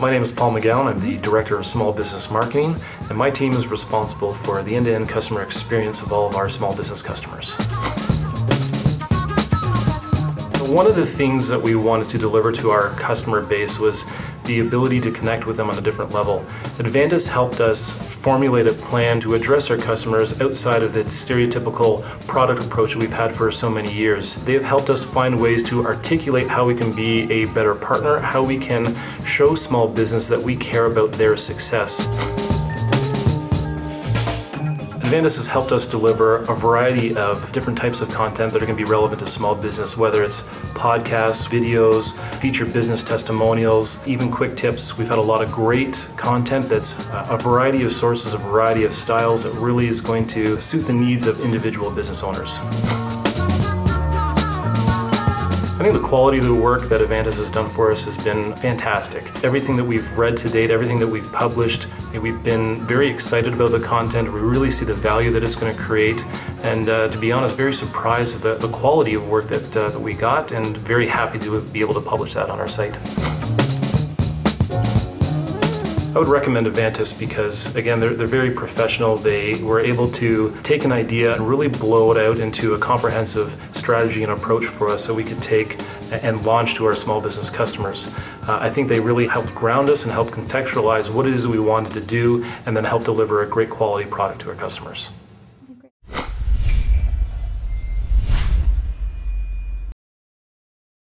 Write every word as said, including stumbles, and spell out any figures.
My name is Paul McGowan. I'm the Director of Small Business Marketing, and my team is responsible for the end-to-end customer experience of all of our small business customers. One of the things that we wanted to deliver to our customer base was the ability to connect with them on a different level. Advantis helped us formulate a plan to address our customers outside of the stereotypical product approach that we've had for so many years. They have helped us find ways to articulate how we can be a better partner, how we can show small business that we care about their success. Advantis has helped us deliver a variety of different types of content that are going to be relevant to small business, whether it's podcasts, videos, featured business testimonials, even quick tips. We've had a lot of great content that's a variety of sources, a variety of styles that really is going to suit the needs of individual business owners. I think the quality of the work that Advantis has done for us has been fantastic. Everything that we've read to date, everything that we've published, we've been very excited about the content. We really see the value that it's going to create, and uh, to be honest, very surprised at the, the quality of work that, uh, that we got, and very happy to be able to publish that on our site. I would recommend Advantis because, again, they're, they're very professional. They were able to take an idea and really blow it out into a comprehensive strategy and approach for us so we could take and launch to our small business customers. Uh, I think they really helped ground us and help contextualize what it is we wanted to do, and then help deliver a great quality product to our customers.